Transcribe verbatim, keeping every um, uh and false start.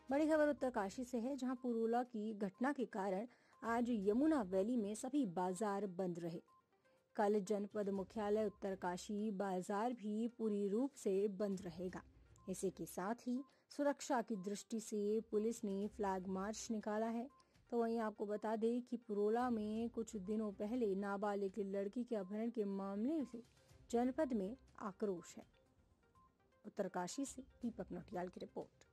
बड़ी खबर उत्तरकाशी से है, जहां पुरोला की घटना के कारण आज यमुना वैली में सभी बाजार बंद रहे। कल जनपद मुख्यालय उत्तरकाशी बाजार भी पूरी रूप से बंद रहेगा। इसी के साथ ही सुरक्षा की दृष्टि से पुलिस ने फ्लैग मार्च निकाला है। तो वहीं आपको बता दें कि पुरोला में कुछ दिनों पहले नाबालिग लड़की के अपहरण के मामले से जनपद में आक्रोश है। उत्तरकाशी से दीपक नौटियाल की रिपोर्ट।